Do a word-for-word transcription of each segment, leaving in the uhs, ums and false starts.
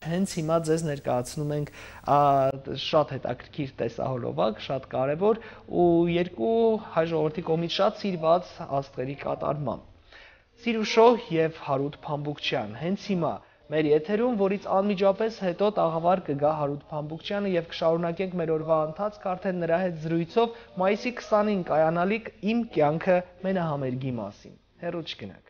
Հենց հիմա ձեզ ներկայացնում ենք շատ հետաքրքիր տեսահոլովակ, շատ կարևոր ու երկու հայ ժողովրդի կողմից շատ սիրված աստղերի կատարմամբ։ Սիրուշոհ եւ Հարութ Փամբուկչյան, հենց հիմա մեր եթերում, որից անմիջապես հետո տաղավար կգա Հարութ Փամբուկչյանը եւ կշարունակենք մեր օրվա ընթացքը արդեն նրա հետ զրույցով մայիսի քսանին կայանալիք Իմ կյանքը մենահամերգի մասին։ Հեռու չգնաք։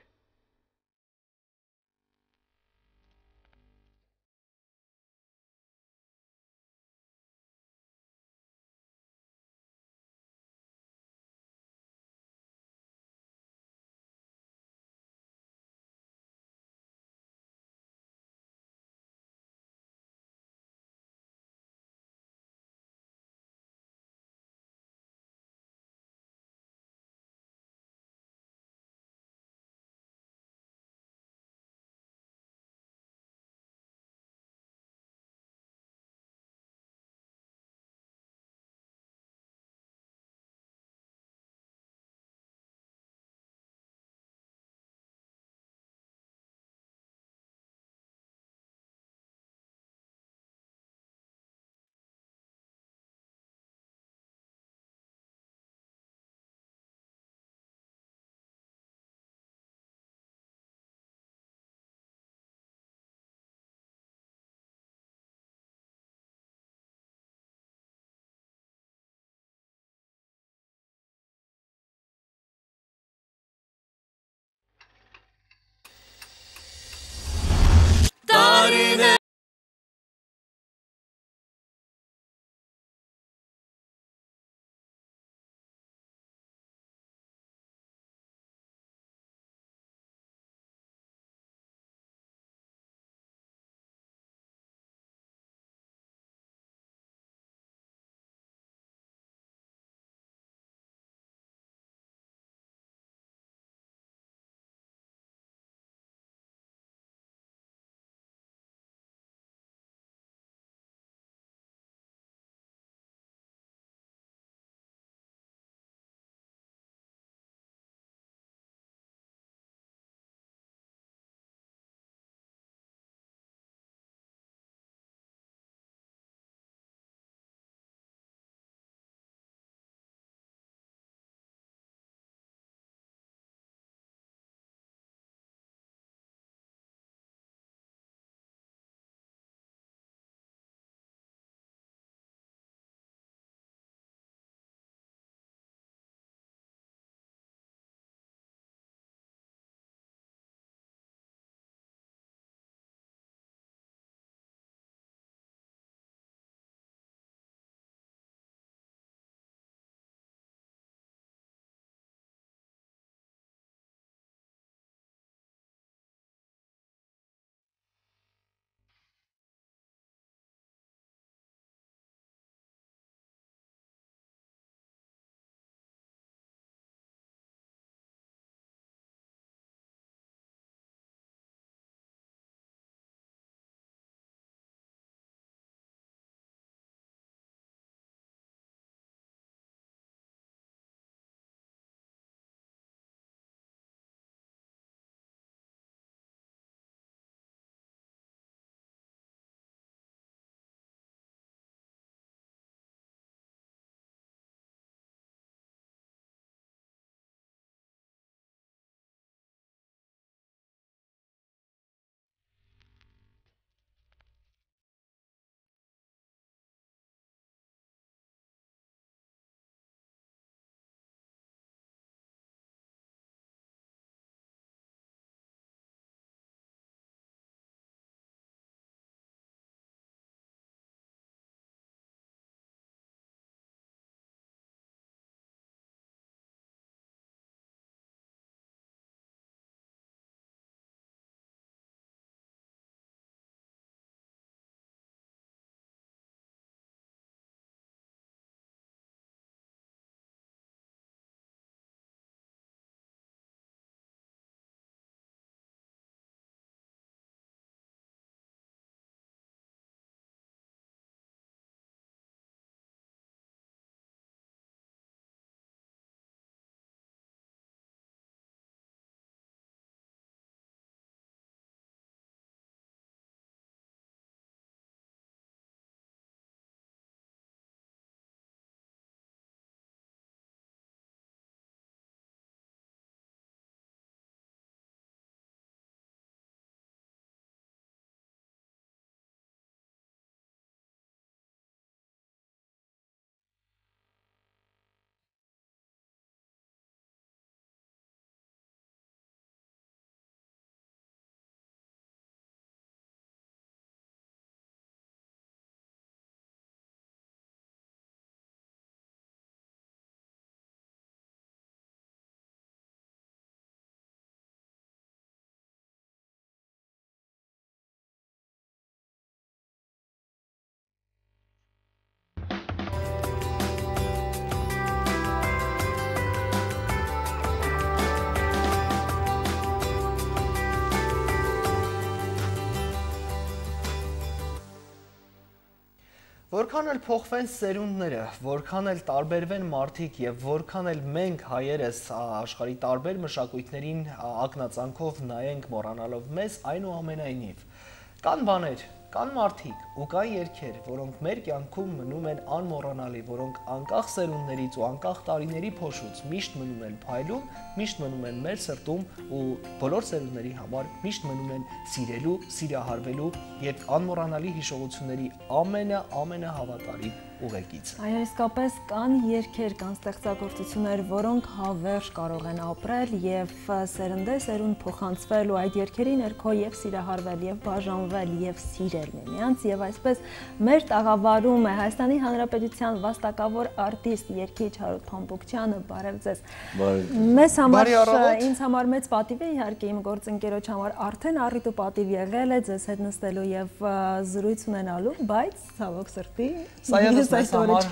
Որքան էլ փոխվեն սերունդները, որքան էլ տարբերվեն մարդիկ եւ որքան էլ մենք հայերս աշխարհի տարբեր մշակույթներին ակնածանքով նայենք մոռանալով մեզ, այնուամենայնիվ կան բաներ, կան մարդիկ ու կան երգեր, որոնք մեր կյանքում մնում են անմոռանալի, որոնք անկախ սերունդներից ու անկախ տարիների փոշուց միշտ մնում են փայլում, միշտ մնում են մեր սրտում ու բոլոր սերունդների համար միշտ մնում են սիրելու, սիրահարվելու եւ անմոռանալի հիշողությունների ամենա ամենահավատարիմ ուղեկից։ Այո, իսկապես կան երգեր, կան ստեղծագործություններ, որոնք հավերժ կարող են ապրել եւ սերնդե սերունդ փոխանցվել ու այդ երգերի ներքո եւ սիրահարվել եւ բաժանվել եւ սիրել միմյանց եւ այսպես մեր տաղավարում է Հայաստանի Հանրապետության վաստակավոր արտիստ երգիչ Հարութ Փամփուկչյանը, բարև ձեզ։ Մեզ համար ինձ համար մեծ պատիվ է իհարկե իմ գործընկերոջ համար արդեն առիթ ու պատիվ եղել է ձեզ հետ նստելու եւ զրույց ունենալու, բայց ցավոք սրտի Այս համար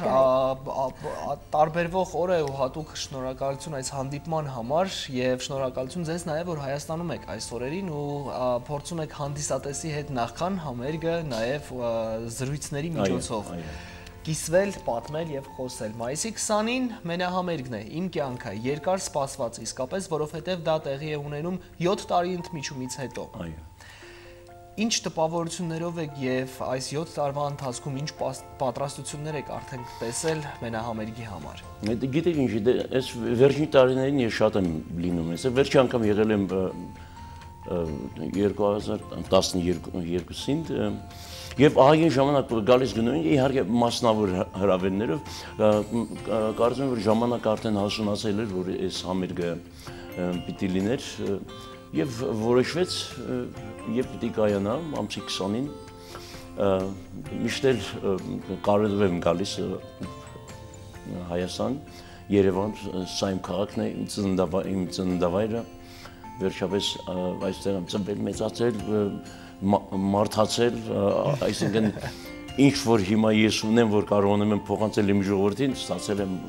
տարբերվող օր է ու հատուկ շնորհակալություն այս հանդիպման համար եւ շնորհակալություն ձեզ նաեւ որ Հայաստանում եք այս օրերին ու փորձում եք հանդիսատեսի հետ նախքան համերգը նաեւ զրույցների միջոցով կիսվել, պատմել եւ խոսել։ Մայիսի քսանին մենահամերգն է, իմ կյանքը, երկար սպասված իսկապես, որովհետեւ դա տեղի է ունենում յոթ տարի ընդմիջումից հետո։ Այո։ Ինչ տպավորություններով եք եւ այս յոթ տարվա ընթացքում ինչ պատրաստություններ եք արդեն տեսել մենահամերգի համար։ Գիտեք ինչ, այս վերջին տարիներին ես շատ եմ լինում, ես վերջի անգամ եղել եմ երկու հազար տասնյոթին եւ ահագին ժամանակ գալիս գնում են իհարկե մասնավոր հրավերներով, կարծում եմ որ ժամանակ արդեն հասունացել էր որ այս համերգը պիտի լիներ եւ որոշվեց եւ պիտի կայանա ամսի քսանին միշտ էլ կարևոր եմ գալիս Հայաստան, Երևան, սա իմ քաղաքն է, իմ ծննդավայրը, վերջապես այստեղ եմ ծնվել, մեծացել, մարդացել, այսինքն ինչ որ հիմա ես ունեմ, որ կարողանում եմ փոխանցել իմ ժողովրդին, ստացել եմ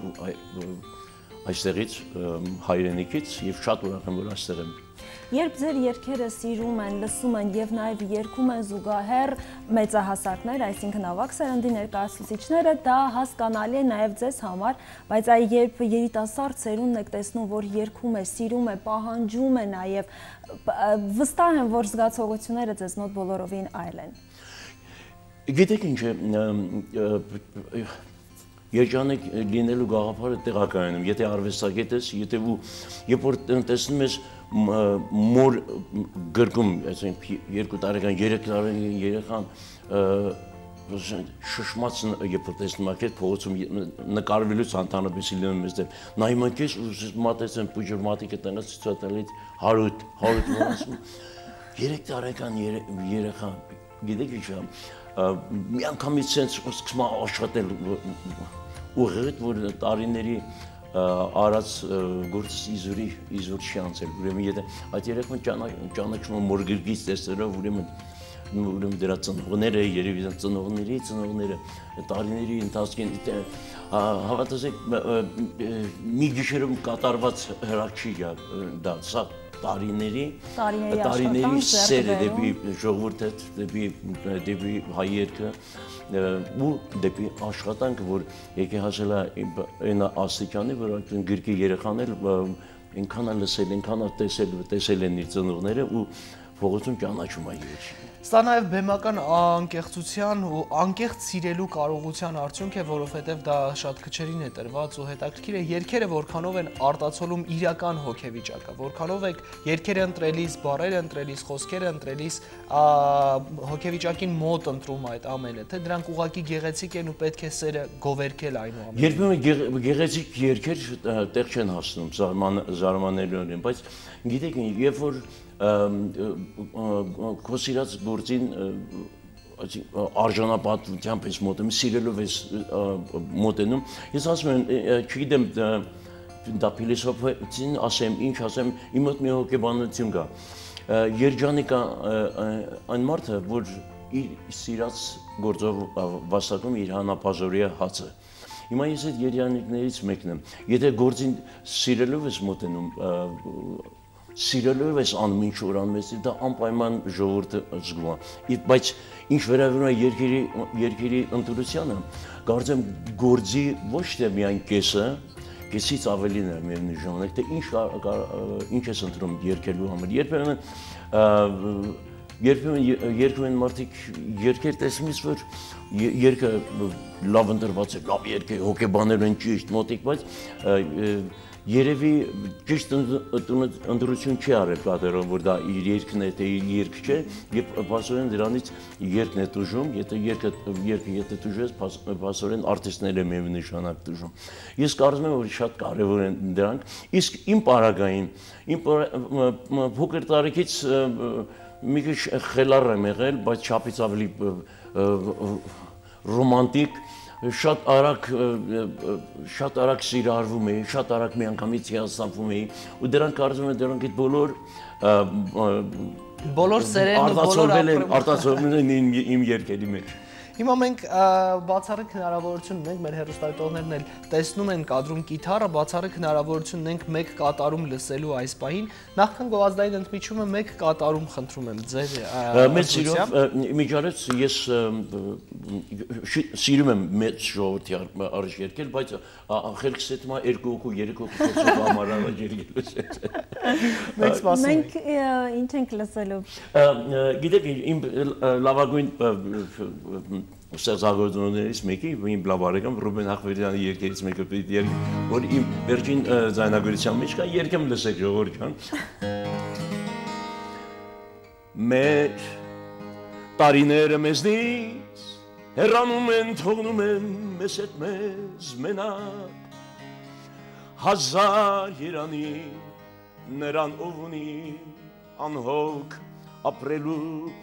այստեղից հայրենիքից եւ շատ ուրախ եմ որ այստեղ եմ։ Երբ ձեր երգերը սիրում են, լսում են եւ նաեւ երգում են զուգահեռ մեծահասակներ, այսինքն ավագ սերնդի ներկայացուցիչները, դա հասկանալի է նաեւ ձեզ համար, բայց այ երբ երիտասարդ սերունդն եք տեսնում, որ երգում է, սիրում է, պահանջում է նաեւ, վստահ եմ, որ զգացողությունները ձեզ մոտ բոլորովին այլ են։ Գիտեք ինչ է, երջանիկ լինելու գաղափարը տեղակայանում, եթե արվեստագետ ես, եթե երբ որ տեսնում ես մոր գրկում, երկու տարեկան, երեք տարեկան երեխան շշմած երբ որ տեսնում եք փողոցում նկարվելուց ընդհանրապես լինում ես դեր նայում ես ու մատեցեն բուժր մատիկը տնից ցույցատելից հարութ հարութ ասում երեք տարեկան երեխա գիտեք ինչ մի անգամից sense սկսում աշխատել ուղղակի որ տարիների արած գործ իզուրի իզուր չի անցել ուրեմն եթե այդ երեխան ճանաչում մոր գրգից տեսերով ուրեմն ուրեմն դրա ծնողները երևի ծնողների ծնողները տարիների ընթացքին հավատացեք մի գիշերում կատարված հրաշք չի դա սա տարիների տարիների սերը դեպի ժողովուրդը դեպի դեպի հայերքը ու դեպի աշխատանքը որ եկե հասել է այն աստիճանի որ գրքի երեխաներ այնքան է լսել այնքան է տեսել տեսել են իր ծնողները ու փողոցում ճանաչում է իրենց Սա նաև բեմական անկեղծության ու անկեղծ սիրելու կարողության արդյունք է, որովհետև դա շատ քչերին է տրված ու հետաքրքիր է երգերը որքանով են արտացոլում իրական հոգեվիճակը, որքանով եք երգերը ընտրելիս, բառերը ընտրելիս, խոսքերը ընտրելիս հոգեվիճակին մոտ ընտրում այդ ամենը, թե դրանք ուղղակի գեղեցիկ են ու պետք է սերը գովերքել այնուամենայնիվ։ Երբեմն գեղեցիկ երգեր տեղ չեն հասնում զարմանալիորեն, բայց գիտեք, երբ որ քո սիրած գործին արժանապատվությամբ ես մոտենում, սիրելով ես մոտենում, ես ասում եմ, չգիտեմ, դա փիլիսոփային ասեմ, ինչ ասեմ, իմ մոտ մի հոգեբանություն կա։ Երջանիկ է այն մարդը, որ իր սիրած գործով վաստակում իր հանապազորիա հացը։ Հիմա ես այդ երջանիկներից մեկն եմ։ Եթե գործին սիրելով ես մոտենում, սիրելով ես անում ինչ որ անում ես, դա անպայման ժողովուրդը զգում է։ Բայց ինչ վերաբերում է երկերի երկերի ընտրությանը, կարծեմ գործի ոչ թե միայն կեսը, կեսից ավելին է միևնույն ժամանակ, թե ինչ ինչ ես ընտրում երկելու համար։ Երբեմն երբեմն երկում են մարդիկ երկեր տեսնից, որ երկը լավ ընտրված է, լավ երկ է, հոգեբաներ են ճիշտ, մոտիկ, բայց երևի ճիշտ ընտրություն չի արել կատարում, որ դա իր երկն է, թե իր երկ չէ, եւ փաստորեն դրանից երկն է տուժում, եթե երկը երկը եթե տուժես, փաստորեն արտիստներ է միևնույն ժամանակ տուժում։ Ես կարծում եմ, որ շատ կարեւոր են դրանք, իսկ իմ պարագային, իմ փոքր տարիքից մի քիչ խելառ եմ եղել, բայց չափից ավելի ռոմանտիկ, շատ արագ շատ արագ սիրահարվում էի, շատ արագ միանգամից հիասթափվում էի, ու դրանք կարծում եմ դրանք այդ բոլոր բոլոր սերերն ու բոլոր արտացոլվել են իմ երկերի մեջ։ Հիմա մենք բացառիկ հնարավորություն ունենք, մեր հեռուստադիտողներն էլ տեսնում են կադրում կիթառը, բացառիկ հնարավորություն ունենք մեկ կատարում լսելու այս պահին։ Նախքան գովազդային ընդմիջումը մեկ կատարում խնդրում եմ ձեր մեծ սիրով միջարից ես սիրում եմ մեծ ժողովրդի առաջ երկել, բայց խելքս հետ մա երկու հոգու, երեք հոգու փորձով համար առաջ երկել։ Մենք սպասում ենք։ Մենք ինչ ենք լսելու։ Գիտեք, իմ լավագույն ստեղծագործություններից մեկի, իմ լավարեկամ Ռուբեն Ախվերյանի երկերից մեկը պիտի երգի, որ իմ վերջին ձայնագրության մեջ կա, երգեմ լսեք ժողովուրդ ջան։ Մեր տարիները մեզնից հեռանում են, թողնում են մեզ հետ մեզ մենակ, հազար երանի նրան ով ունի անհոգ ապրելու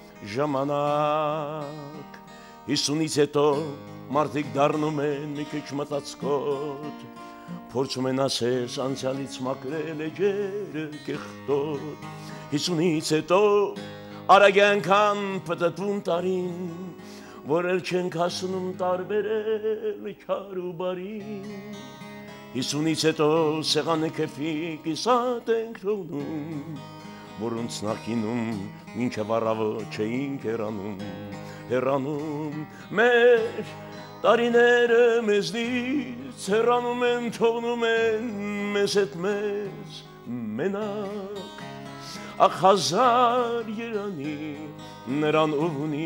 ժամանակ, հիսունից հետո մարդիկ դառնում են մի քիչ մտածկոտ, փորձում են ասես անցյալից մաքրել էջերը կեղտոտ, հիսունից հետո արագ անգամ պտտվում տարին, որ էլ չենք հասնում տարբերել չար ու բարին, հիսունից հետո սեղանը քեֆի կիսատ ենք թողնում, որոնց նախինում մինչև առավոտ չէինք հեռանում, հեռանում մեր տարիները մեզնից հեռանում են, թողնում են մեզ հետ մեզ մենակ, ախ հազար երանի նրան ով ունի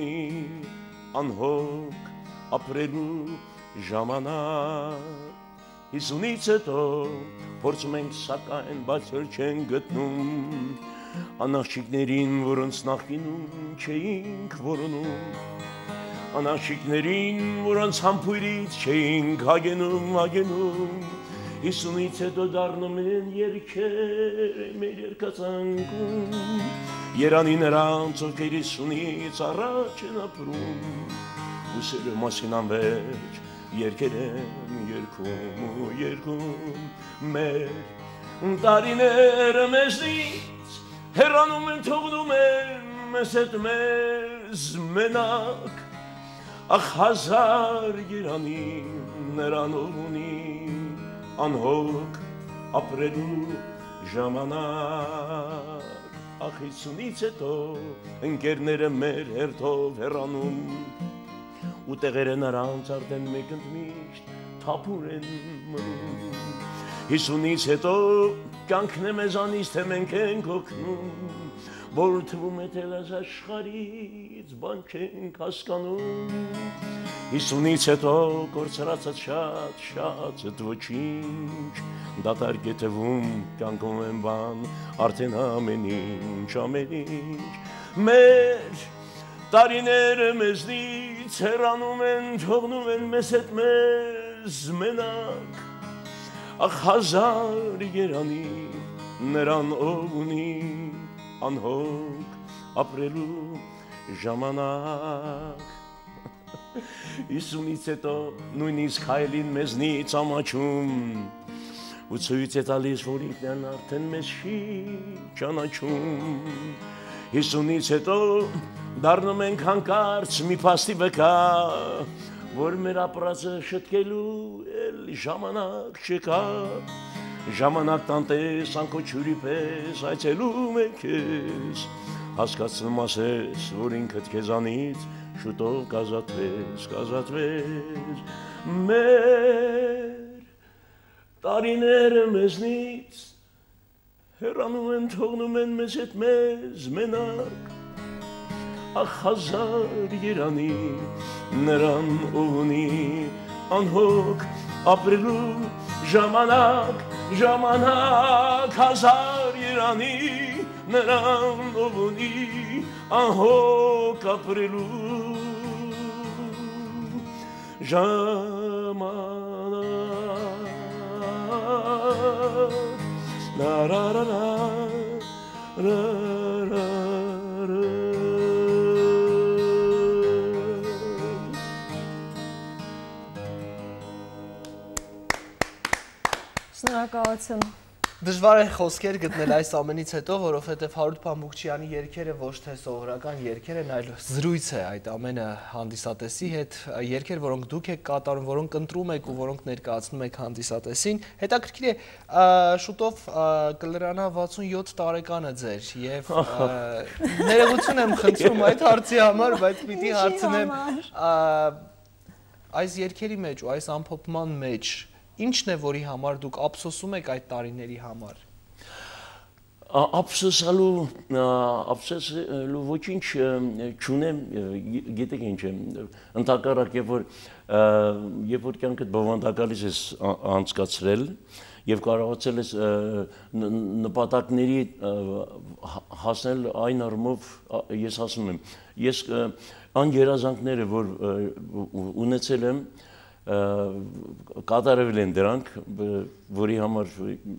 անհոգ ապրելու ժամանակ, հիսունից հետո փորձում ենք սակայն, բայց էլ չենք գտնում անաղջիկներին, որոնց նախկինում չէինք որոնում, անաղջիկներին, որոնց համբույրից չէինք հագենում, հագենում, հիսունից հետո դառնում են երգեր մեր երկացանկում, երանի նրանց, ովքեր հիսունից առաջ են ապրում, ու սերը մասին անվերջ երգեր են երգում ու երգում, մեր տարիները մեզնից հեռանում են, թողնում են մեզ հետ մեզ մենակ, ախ հազար երանի նրան ով ունի անհոգ ապրելու ժամանակ, ախ հիսունից հետո ընկերները մեր հերթով հեռանում, ու տեղերը նրանց արդեն մեկ ընդմիշտ թափուր են մնում, հիսունից հետո կյանքն է մեզանից, թե մենք ենք օգնում, որ թվում է թե այս աշխարհից բան չենք հասկանում, հիսունից հետո կորցրածած շատ, շատ էդ ոչինչ, դատարկ է թվում, կյանքում են բան, արդեն ամեն ինչ, ամեն ինչ, մեր տարիները մեզնից հեռանում են, թողնում են մեզ հետ մեզ մենակ, ախ հազար երանի նրան ով ունի անհոգ ապրելու ժամանակ, հիսունից հետո նույնիսկ հայելին մեզնից ամաչում, ու ցույց է տալիս, որ ինքն արդեն մեզ չի ճանաչում, հիսունից հետո դառնում ենք հանկարծ մի փաստի վկա, որ մեր ապրածը շտկելու էլ ժամանակ չկա, ժամանակ տանտես անքո չուրի պես այցելում է քեզ հասկացնում ասես որ ինքդ քեզանից շուտով կազատվես կազատվես մեր տարիները մեզնից հեռանում են թողնում են մեզ հետ մեզ մենակ ախ հազար երանի նրան ով ունի անհոգ ապրելու ժամանակ ժամանակ հազար երանի նրան ով ունի անհոգ ապրելու ժամանակ la la la la la la Շնորհակալություն։ Դժվար է խոսքեր գտնել այս ամենից հետո, որովհետև Հարութ Փամբուկչյանի երգերը ոչ թե սովորական երգեր են, այլ զրույց է այդ ամենը հանդիսատեսի հետ, երգեր, որոնք դուք եք կատարում, որոնք ընտրում եք ու որոնք ներկայացնում եք հանդիսատեսին։ Հետաքրքիր է, շուտով կլրանա վաթսունյոթ տարեկանը ձեր եւ ներողություն եմ խնդրում այդ հարցի համար, բայց պիտի հարցնեմ այս երգերի մեջ ու այս ամփոփման մեջ Ինչն է, որի համար դուք ափսոսում եք այդ տարիների համար։ Ափսոսալու, ափսոսալու ոչինչ չունեմ, գիտեք ինչ է, ընդհակառակ երբ որ երբ որ կյանքդ բովանդակալից ես անցկացրել եւ կարողացել ես նպատակների հասնել այն առումով ես ասում եմ, ես այն երազանքները, որ ունեցել եմ կատարվել են դրանք, որի համար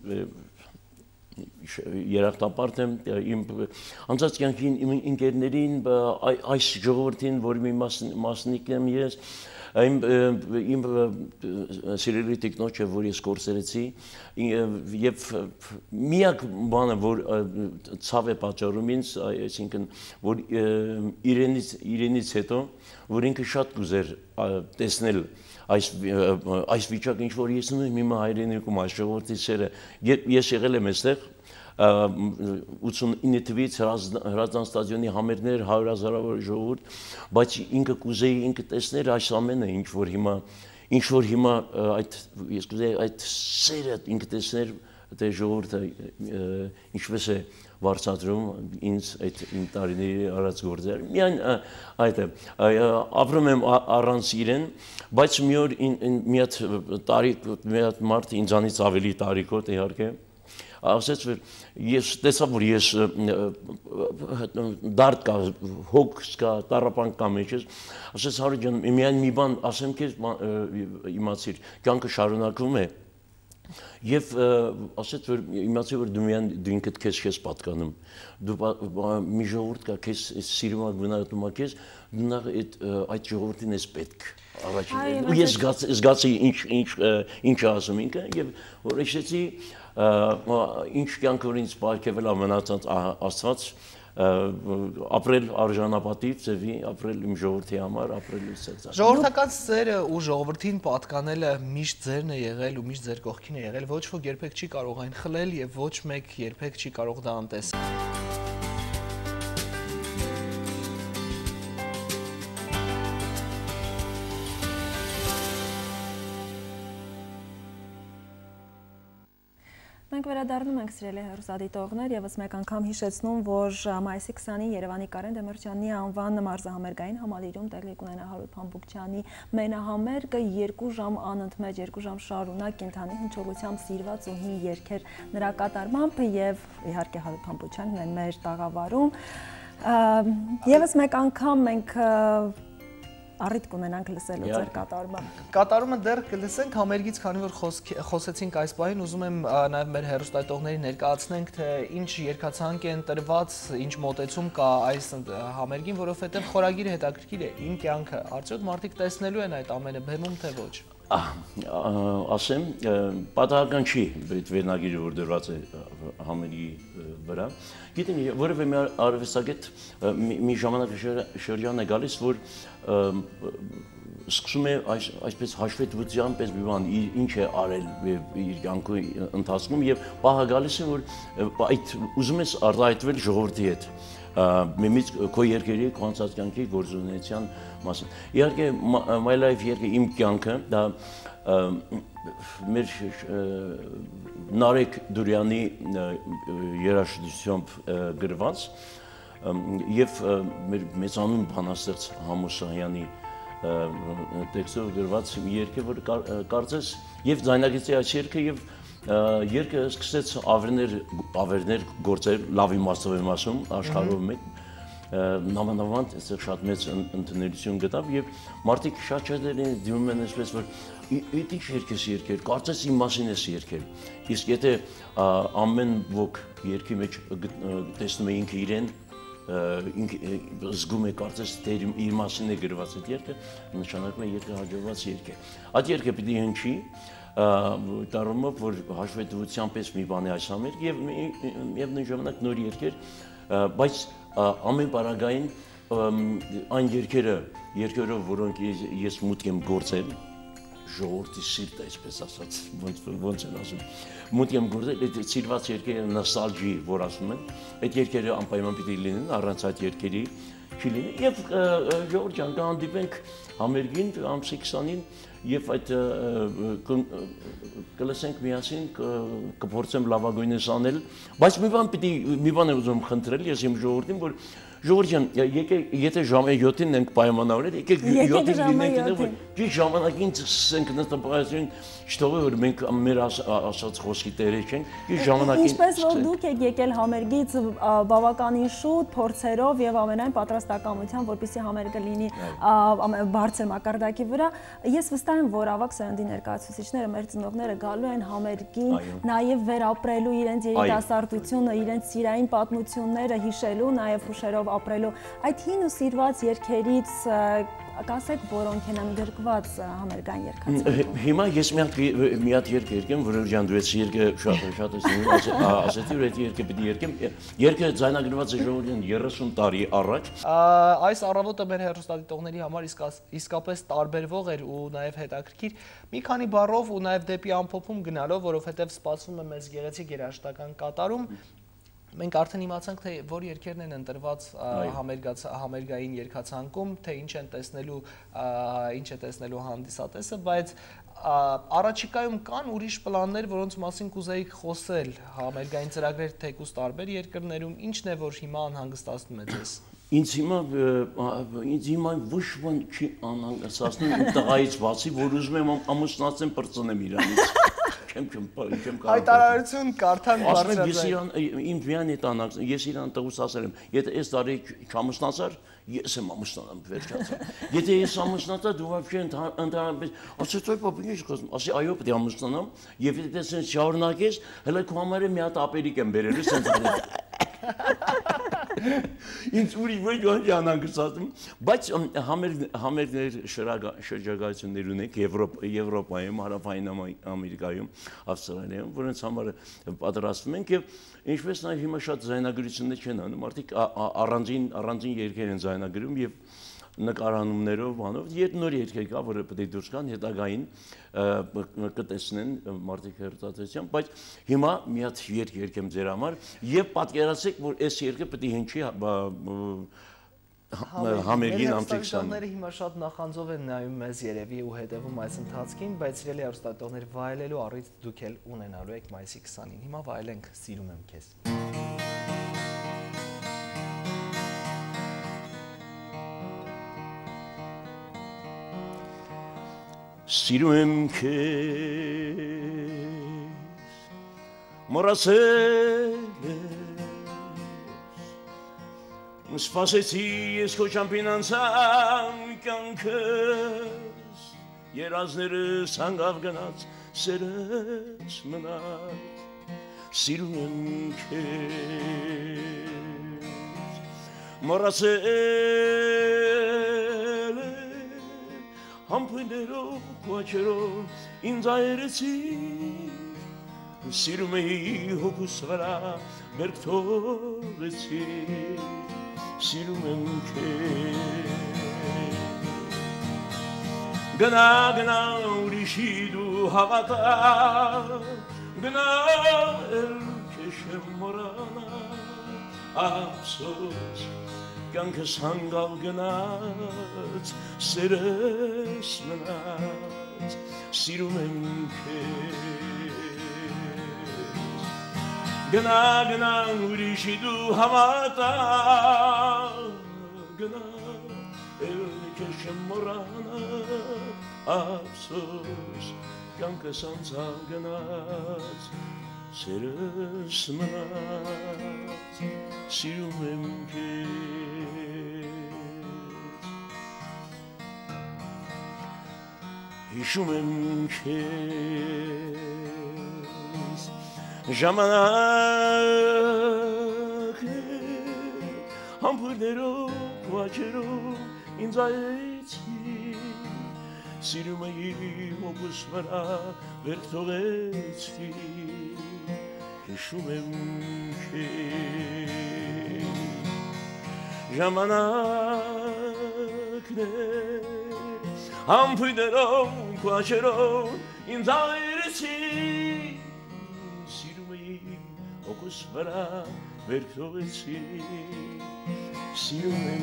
երախտապարտ եմ իմ անցած կյանքին իմ ընկերներին, այս ժողովրդին, որի մի մասնիկն եմ ես, իմ սիրելի տիկնոջը, որ ես կորցրեցի, եւ միակ բանը, որ ցավ է պատճառում ինձ, այսինքն, որ իրենից հետո, որ ինքը շատ կուզեր տեսնել Այս վիճակը ինչ որ ես ունում հիմա հայրենիքում այս ժողովրդի սերը ես եղել եմ այստեղ ութսունինը թվականից Հրազդան ստադիոնի համերգներ հարյուր հազարավոր ժողովուրդ բայց ինքը կուզեի ինքը տեսներ այս ամենը ինչ որ հիմա ինչ որ հիմա այդ ես կուզեի այդ սերը ինքը տեսներ թե ժողովուրդը ինչպես է վարձատրում ինձ այդ իմ տարիների արած գործերը միայն այդ է ապրում եմ առանց իրեն բայց մի օր մի հատ տարիք մի հատ մարդ ինձանից ավելի տարիքոտ իհարկե ասաց որ ես տեսա որ ես դարդ կա հոգ կա տառապանք կա մեջս ասաց Հարութ ջան միայն մի բան ասեմ քեզ իմացիր կյանքը շարունակվում է Եվ ասեց որ իմացի որ դու միան դու ինքդ քեզ քեզ պատկանում դու մի ժողովուրդ կա քեզ սիրում ա գնահատում ա քեզ դու նա այդ այդ ժողովրդին ես պետք առաջին ու ես զգացի ինչ ինչ ինչ ասում ինքը եւ որոշեցի ինչ կյանք որ ինձ բարգեվել ա մնացած Աստված ապրել արժանապատիվ ծևի, ապրել իմ ժողովրդի համար, ապրել իմ սեծար։ Ժողովրդական սերը ու ժողովրդին պատկանելը միշտ ձերն է եղել ու միշտ ձեր կողքին է եղել, ոչ ոք երբեք չի կարող այն խլել եւ ոչ մեկ երբեք չի կարող դա անտեսել։ Մենք վերադառնում ենք սիրելի հեռուստադիտողներ եւս մեկ անգամ հիշեցնում, որ մայիսի քսանին Երևանի Կարեն Դեմիրճյանի անվան մարզահամերգային համալիրում տեղի կունենա Հարութ Փամբուկչյանի մենահամերգը երկու ժամ անընդմեջ երկու ժամ շարունակ կենթանի հնչողությամբ սիրված ու հին երգեր նրա կատարմամբ եւ իհարկե Հարութ Փամբուկչյանն է մեր տաղավարում։ Եվս մեկ անգամ մենք Առիթ կունենանք լսելու ձեր կատարումը։ Կատարումը դեռ կլսենք համերգից, քանի որ խոսեցինք այս պահին, ուզում եմ նաև մեր հեռուստադիտողներին ներկայացնենք, թե ինչ երգացանք են տրված, ինչ մոտեցում կա այս համերգին, որովհետև խորագիրը հետաքրքիր է, իմ կյանքը, արդյոք մարդիկ տեսնելու են այդ ամենը բեմում թե ոչ։ Ասեմ, պատահական չի այդ վերնագիրը, որ դրված է համերգի վրա։ Գիտեն, որևէ մի արվեստագետ մի ժամանակաշրջան է գալիս, որ սկսում է այսպես հաշվետվության պես մի բան ինչ է արել իր կյանքի ընթացքում եւ պահը գալիս է որ այդ ուզում ես արտահայտվել ժողովրդի հետ միմից քո երկերի քո անցած կյանքի գործունեության մասին իհարկե my life երկը իմ կյանքը դա մեր Նարեկ Դուրյանի երաժշտությամբ գրված եւ մեր մեծանուն բանաստեղծ Համոսահյանի տեքստով գրված երգը, որ կարծես եւ ձայնագծի այս երգը եւ երգը սկսեց ավերներ ավերներ գործել լավ իմաստով եմ ասում աշխարհով մեկ նամանավանդ այստեղ շատ մեծ ընդունելություն գտավ եւ մարդիկ շատ շատերին դիմում են այսպես որ այդ ինչ երգ է երգել կարծես իմ մասին է երգել իսկ եթե ամեն ոք երգի մեջ տեսնում է ինքը իրեն զգում է կարծես թե իր մասին է գրված այդ երգը նշանակում է երգը հաջողված երգ է այդ երգը պիտի հնչի տարումով որ հաշվետվության պես մի բան է այս համերգ եւ եւ նույն ժամանակ նոր երգեր բայց ամեն պարագային այն երգերը երգերով որոնք ես մուտք եմ գործել ժողովրդի սիրտը այսպես ասած ոնց ոնց են ասում մուտք եմ գործել այդ սիրված երկերը նոստալգի որ ասում են այդ երկերը անպայման պիտի լինեն առանց այդ երկերի չի լինի եւ ժողովուրդ ջան կհանդիպենք համերգին ամսի քսանին եւ այդ կլսենք միասին կփորձեմ լավագույնս անել բայց մի բան պիտի մի բան եմ ուզում խնդրել ես իմ ժողովրդին որ ժողովուրդ ջան եկեք եթե ժամը յոթին ենք պայմանավորել եկեք յոթին լինենք որ ճիշտ ժամանակին սկսենք նստապայություն չթողը որ մենք մեր ասած խոսքի տերը չենք ճիշտ ժամանակին ինչպես որ դուք եք եկել համերգից բավականին շուտ փորձերով եւ ամենայն պատրաստակամությամբ որպեսզի համերգը լինի բարձր մակարդակի վրա ես վստահ եմ որ ավագ սերնդի ներկայացուցիչները մեր ծնողները գալու են համերգին նաեւ վերապրելու իրենց երիտասարդությունը իրենց սիրային պատմությունները հիշելու նաեւ հուշերով ապրելու այդ հին ու սիրված երգերից կասեք որոնք են ընդգրկված համերգային երգացանկում հիմա ես մի հատ մի հատ երգ երգեմ որ ջան դու ես երգը շատ շատ ես ասեցի որ այդ երգը պիտի երգեմ երգը ձայնագրված է ժողովրդին երեսուն տարի առաջ այս առավոտը մեր հեռուստադիտողների համար իսկապես տարբերվող էր ու նաև հետաքրքիր մի քանի բառով ու նաև դեպի ամփոփում գնալով որովհետև սպասվում է մեզ գեղեցիկ երաժշտական կատարում Մենք արդեն իմացանք, թե որ երգերն են ընտրված համերգային երգացանկում, թե ինչ են տեսնելու, ինչ է տեսնելու հանդիսատեսը, բայց առաջիկայում կան ուրիշ պլաններ, որոնց մասին կուզեիք խոսել, համերգային ծրագրեր թեկուզ տարբեր երկրներում, ինչն է, որ հիմա անհանգստացնում է ձեզ։ Ինձ հիմա ինձ հիմա ոչ ոք չի անհանգստացնում իմ տղայից բացի, որ ուզում եմ ամուսնացեմ պրծնեմ իրանից։ Չեմ չեմ չեմ կարող։ Հայտարարություն կարդան բարձրացած։ Ես իրան իմ վիան է տանակ, ես իրան տղուս ասել եմ, եթե այս տարի չամուսնացար, ես եմ ամուսնանամ վերջացա։ Եթե ես ամուսնացա, դու вообще ընդհանրապես ասեցի, պապա, ինչ խոսում, ասի, այո, պետք է ամուսնանամ, եւ եթե դες շարունակես, հələ քո համար մի հատ ապերիկ եմ բերելու, սենց արել։ Ինձ ուրիշ ոչ ոք անհանգստացնում, բայց համերգներ շրջագայություններ ունենք Եվրոպայում, Հարավային Ամերիկայում, Ավստրալիայում, որոնց համար պատրաստվում ենք եւ ինչպես նաեւ հիմա շատ ձայնագրություններ չեն անում, մարդիկ առանձին առանձին երգեր են ձայնագրում եւ նկարանումներով, բանով, երբ նոր երգեր կա, որը պետք է դուրս գան, հետագային կտեսնեն մարդիկ հերթացությամբ, բայց հիմա մի հատ երգ երգեմ ձեր համար եւ պատկերացրեք, որ այս երգը պետք է հնչի համերգին ամսի քսանին։ Մեր հիմա շատ նախանձով են նայում մեզ երևի ու հետևում այս ընթացքին, բայց իրելի հեռուստատիտողներ վայելելու առիթ դուք էլ ունենալու եք մայիսի քսանին։ Հիմա վայելենք «Սիրում եմ քեզ»։ Սիրում եմ քեզ, մոռացել ես, սպասեցի ես քո ճամփին անցամ կյանքս, երազներս հանգավ գնաց, սերս մնաց, սիրում եմ քեզ, մոռացել Համբույներով, կոչերով, ինձ այրեցի, սիրում էի հոգուս վրա, բերք թողեցի, սիրում եմ քեզ։ Gna gna ուրիշի դու հավատա Gna el keşem morana Ափսոս կյանքս հանգավ գնաց սերս մնաց սիրում եմ քեզ Գնա գնա ուրիշի դու հավատա Գնա el keşem morana Ափսոս կյանքս անցավ գնաց Սերս մնաց սիրում եմ քեզ հիշում եմ քեզ ժամանակ համբուրներով քոչերով ինձ այցի սիրում էի հոգուս վրա վեր թողեցի Հիշում եմ քեզ ժամանակն է համբույրներով քոչերով ինձ այրեցի սիրում էի հոգուս վրա վեր թողեցի սիրում եմ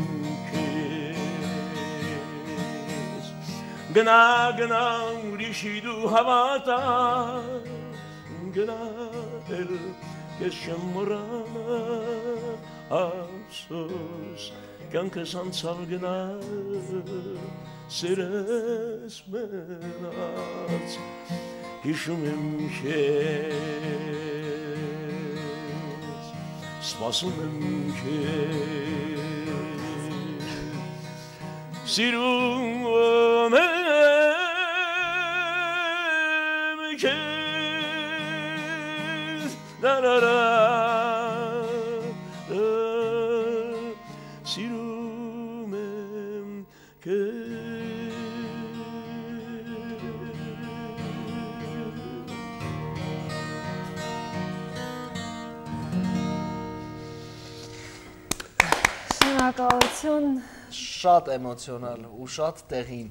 քեզ գնա գնա ուրիշի դու հավատա Gna el keşem morana Ափսոս կյանքս անցավ գնաց սերս մնաց հիշում եմ քեզ սպասում եմ քեզ սիրում եմ քեզ Da da da Sirum em Շնորհակալություն Շատ էմոցիոնալ ու շատ տեղին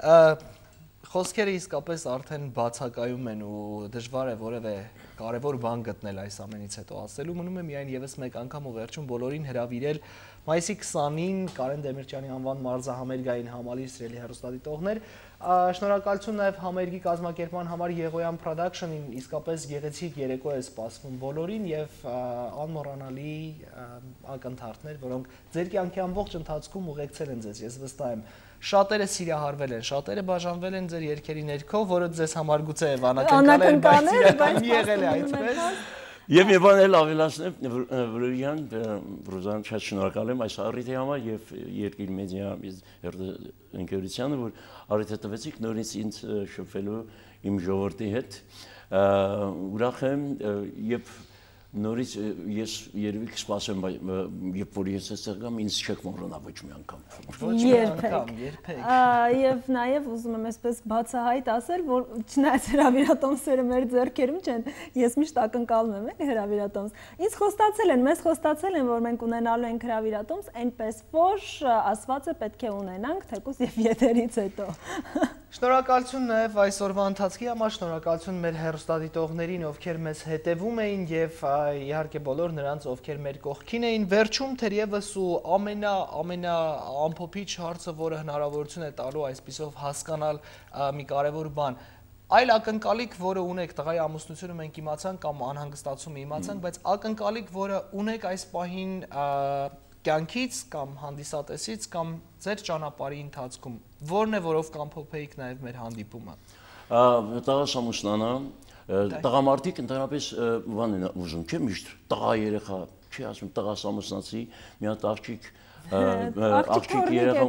Խոսքերը իսկապես արդեն բացակայում են ու դժվար է որևէ կարևոր բան գտնել այս ամենից հետո ասելու մնում է միայն եւս մեկ անգամ ու վերջում բոլորին հրավիրել մայիսի քսանին Կարեն Դեմիրճյանի անվան մարզահամերգային համալիր սիրելի հեռուստադիտողներ շնորհակալություն նաեւ համերգի կազմակերպման համար Եղոյան Production-ին իսկապես գեղեցիկ երեկո է սպասվում բոլորին եւ անմոռանալի ակնթարթներ որոնք ձեր կյանքի ամբողջ ընթացքում ուղեկցել են ձեզ ես վստահ եմ Շատերը սիրահարվել են, շատերը բաժանվել են ձեր երկերի ներքո, որը ձեզ համար գուցե վանակնկալ էր, բայց իրական եղել է այդպես։ Եվ մի բան էլ ավելացնեմ, Վլորյան, Ռուզան շատ շնորհակալ եմ այս առիթի համար եւ երկիր մեդիա ընկերությանը, որ առիթ տվեցիք նորից ինձ շփվելու իմ ժողովրդի հետ։ Ուրախ եմ եւ նորից ես երևի կսպասեմ, երբ որ ես այստեղ գամ, ինձ չեք մոռանա ոչ մի անգամ։ Ոչ մի անգամ, երբեք։ Եվ նաև ուզում եմ այսպես բացահայտ ասել, որ չնայած հրավիրատոմսերը մեր ձեռքերում չեն, ես միշտ ակնկալում եմ էլի հրավիրատոմս։ Ինձ խոստացել են, մեզ խոստացել են, որ մենք ունենալու ենք հրավիրատոմս, այնպես որ ասվածը պետք է ունենանք, թեկուզ եւ եթերից հետո։ Շնորհակալություն նաև այսօրվա ընթացքի համար, շնորհակալություն մեր հեռուստադիտողներին, ովքեր մեզ հետևում էին եւ իհարկե բոլոր նրանց, ովքեր մեր կողքին էին։ Վերջում թերևս ու ամենա ամենա ամփոփիչ հարցը, որը հնարավորություն է տալու այսպիսով հասկանալ մի կարևոր բան։ Այլ ակնկալիք, որը ունեք տղայի ամուսնությունը մենք իմացանք կամ անհանգստացումը իմացանք, բայց ակնկալիք, որը ունեք այս պահին կյանքից կամ հանդիսատեսից կամ ձեր ճանապարհի ընթացքում որն է որով կամփոփեիք նաև մեր հանդիպումը տղաս ամուսնանա տղամարդիկ ընդհանրապես բան են ուզում չէ միշտ տղա երեխա չի ասում տղաս ամուսնացի մի հատ աղջիկ աղջիկ երեխա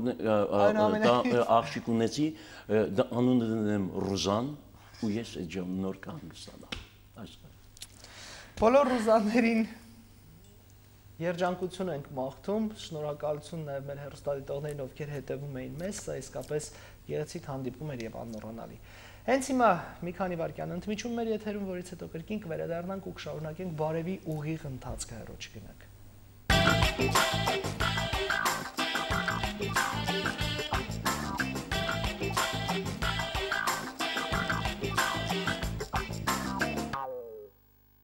աղջիկ ունեցի անունը դնեմ Ռուզան ու ես այդ ժամ նոր կհանգստանամ բոլոր ռուզաներին Երջանկություն ենք մաղթում, շնորհակալություն նաև մեր հեռուստադիտողներին, ովքեր հետևում էին մեզ, սա իսկապես գեղեցիկ հանդիպում էր եւ անմոռանալի։ Հենց հիմա մի քանի վայրկյան ընդմիջում մեր եթերում, որից հետո կրկին կվերադառնանք ու կշարունակենք բարևի ուղիղ ընթացքը հեռու չգնաք։